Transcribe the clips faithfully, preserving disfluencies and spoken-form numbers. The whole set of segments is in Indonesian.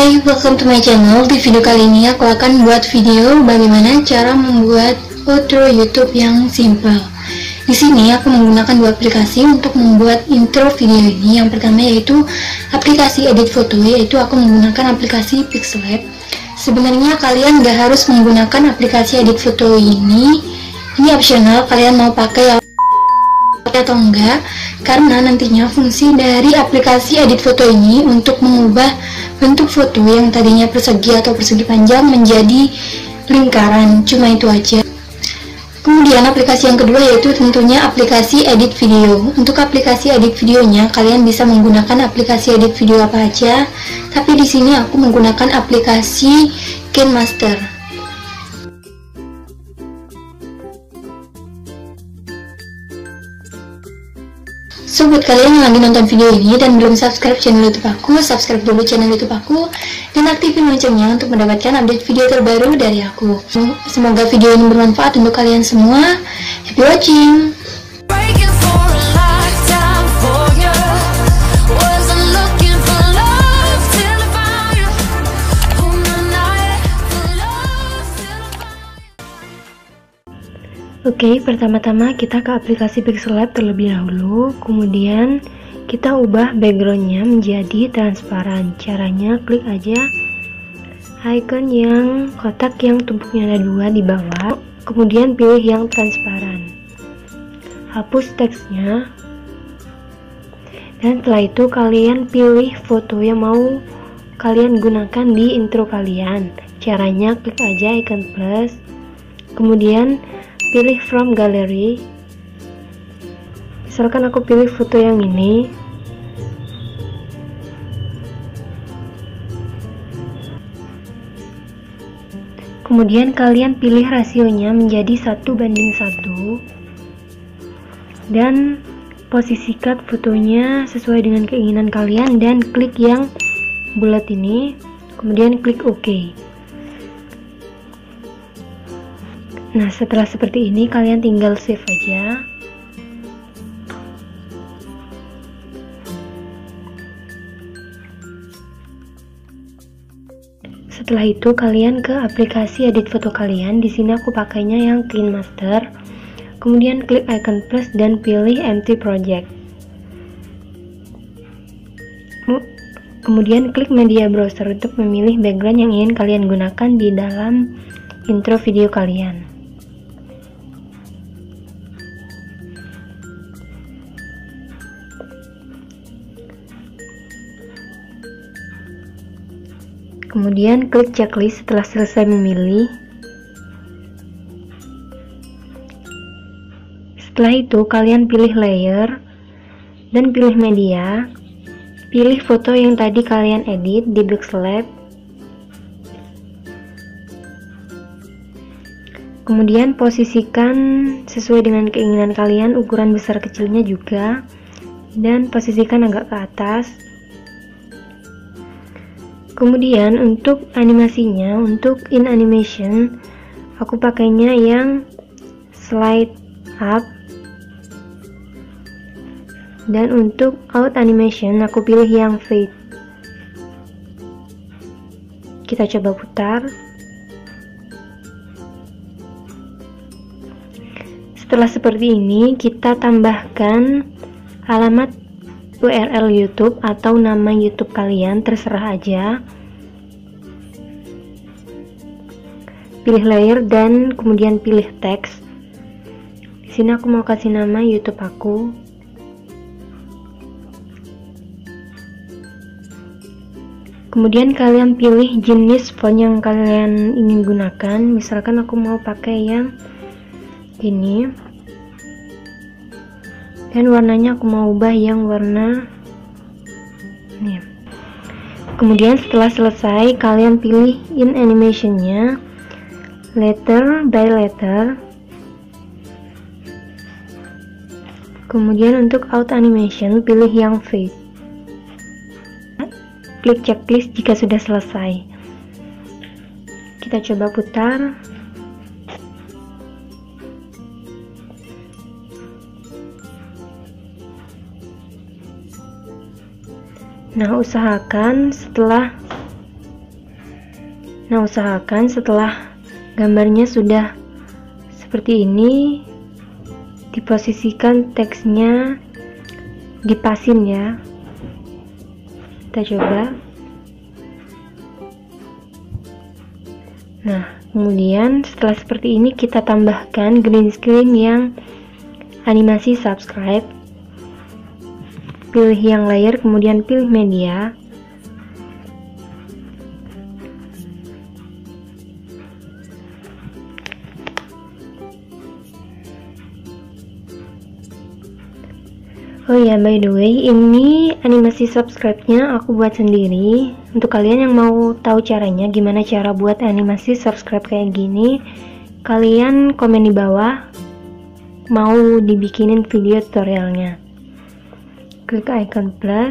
Hai, welcome to my channel. Di video kali ini aku akan buat video bagaimana cara membuat outro YouTube yang simple. Di sini aku menggunakan dua aplikasi untuk membuat intro video ini. Yang pertama yaitu aplikasi edit foto, yaitu aku menggunakan aplikasi Pixellab. Sebenarnya kalian gak harus menggunakan aplikasi edit foto ini. Ini optional, kalian mau pakai atau enggak, karena nantinya fungsi dari aplikasi edit foto ini untuk mengubah bentuk foto yang tadinya persegi atau persegi panjang menjadi lingkaran. Cuma itu aja. Kemudian aplikasi yang kedua yaitu tentunya aplikasi edit video. Untuk aplikasi edit videonya kalian bisa menggunakan aplikasi edit video apa aja, tapi di sini aku menggunakan aplikasi KineMaster. So, buat kalian yang lagi nonton video ini dan belum subscribe channel YouTube aku, subscribe dulu channel YouTube aku dan aktifin loncengnya untuk mendapatkan update video terbaru dari aku. Semoga video ini bermanfaat untuk kalian semua. Happy watching! Oke, pertama-tama kita ke aplikasi Pixellab terlebih dahulu, kemudian kita ubah backgroundnya menjadi transparan. Caranya klik aja icon yang kotak yang tumpuknya ada dua di bawah, kemudian pilih yang transparan, hapus teksnya, dan setelah itu kalian pilih foto yang mau kalian gunakan di intro kalian. Caranya klik aja icon plus, kemudian pilih from gallery. Misalkan aku pilih foto yang ini, kemudian kalian pilih rasionya menjadi satu banding satu dan posisikan fotonya sesuai dengan keinginan kalian dan klik yang bulat ini, kemudian klik OK. Nah, setelah seperti ini kalian tinggal save aja. Setelah itu kalian ke aplikasi edit foto kalian. Di sini aku pakainya yang KineMaster. Kemudian klik icon plus dan pilih empty project. Kemudian klik media browser untuk memilih background yang ingin kalian gunakan di dalam intro video kalian. Kemudian klik checklist setelah selesai memilih. Setelah itu kalian pilih layer dan pilih media. Pilih foto yang tadi kalian edit di Pixellab. Kemudian posisikan sesuai dengan keinginan kalian, ukuran besar kecilnya juga, dan posisikan agak ke atas. Kemudian untuk animasinya, untuk in animation aku pakainya yang slide up, dan untuk out animation aku pilih yang fade. Kita coba putar. Setelah seperti ini kita tambahkan alamat U R L YouTube atau nama YouTube kalian, terserah aja. Pilih layer dan kemudian pilih teks. Di sini aku mau kasih nama YouTube aku. Kemudian kalian pilih jenis font yang kalian ingin gunakan. Misalkan aku mau pakai yang ini. Dan warnanya aku mau ubah yang warna ini. Kemudian setelah selesai kalian pilih in animationnya, letter by letter. Kemudian untuk out animation pilih yang fade. Klik checklist jika sudah selesai. Kita coba putar. Nah, usahakan setelah Nah, usahakan setelah gambarnya sudah seperti ini, diposisikan teksnya dipasin ya. Kita coba. Nah, kemudian setelah seperti ini kita tambahkan green screen yang animasi subscribe. Pilih yang layer, kemudian pilih media. Oh ya, by the way, ini animasi subscribe-nya aku buat sendiri. Untuk kalian yang mau tahu caranya, gimana cara buat animasi subscribe kayak gini, kalian komen di bawah, mau dibikinin video tutorialnya. Klik icon plus,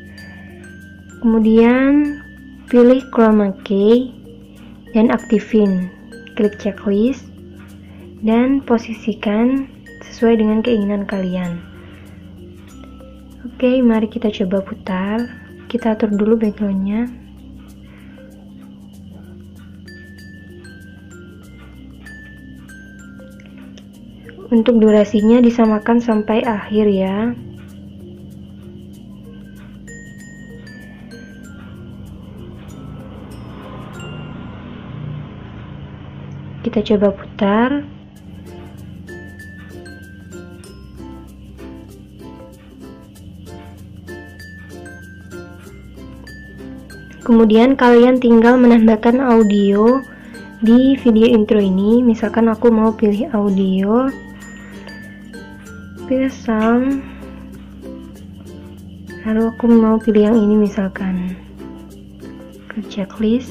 kemudian pilih chroma key, dan aktifin. Klik checklist, dan posisikan sesuai dengan keinginan kalian. Oke, mari kita coba putar. Kita atur dulu backgroundnya. Untuk durasinya disamakan sampai akhir ya. Kita coba putar. Kemudian kalian tinggal menambahkan audio di video intro ini. Misalkan aku mau pilih audio, pilih sound, lalu aku mau pilih yang ini misalkan. Ke checklist.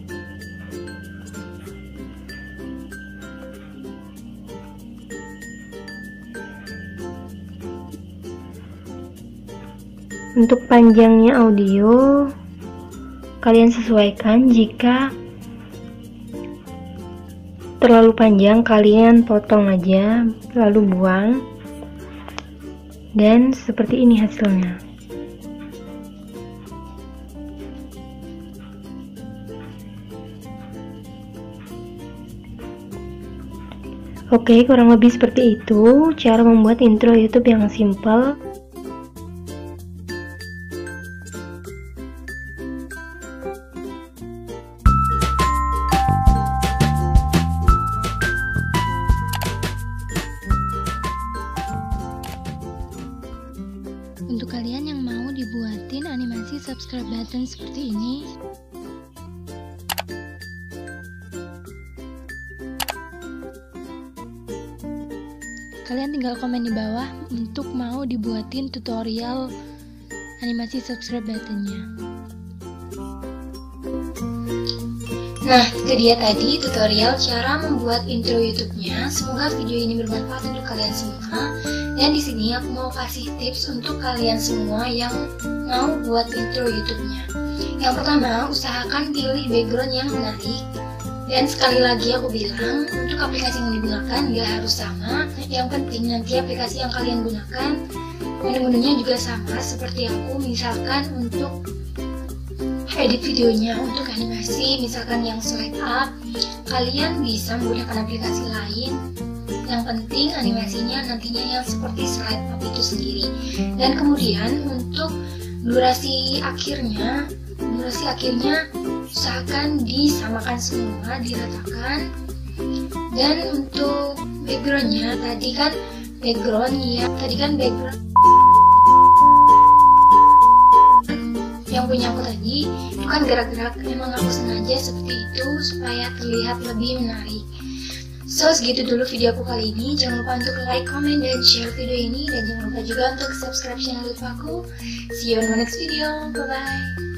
Untuk panjangnya audio kalian sesuaikan. Jika terlalu panjang, kalian potong aja lalu buang. Dan seperti ini hasilnya. Oke, kurang lebih seperti itu cara membuat intro YouTube yang simple. Untuk kalian yang mau dibuatin animasi subscribe button seperti ini, kalian tinggal komen di bawah untuk mau dibuatin tutorial animasi subscribe buttonnya. Nah, itu dia tadi tutorial cara membuat intro YouTube-nya. Semoga video ini bermanfaat untuk kalian semua. Dan di sini aku mau kasih tips untuk kalian semua yang mau buat intro YouTube-nya. Yang pertama, usahakan pilih background yang menarik. Dan sekali lagi aku bilang, untuk aplikasi yang digunakan nggak harus sama. Yang penting nanti aplikasi yang kalian gunakan menu-menunya juga sama seperti aku. Misalkan untuk edit videonya, untuk animasi misalkan yang slide up, kalian bisa menggunakan aplikasi lain. Yang penting animasinya nantinya yang seperti slide up itu sendiri. Dan kemudian untuk durasi akhirnya, durasi akhirnya usahakan disamakan semua, diratakan. Dan untuk backgroundnya tadi kan background ya, tadi kan background yang punya aku tadi itu kan gerak-gerak, memang aku sengaja seperti itu supaya terlihat lebih menarik. So, segitu dulu video aku kali ini. Jangan lupa untuk like, comment, dan share video ini. Dan jangan lupa juga untuk subscribe channel YouTube aku. See you on the next video. Bye-bye.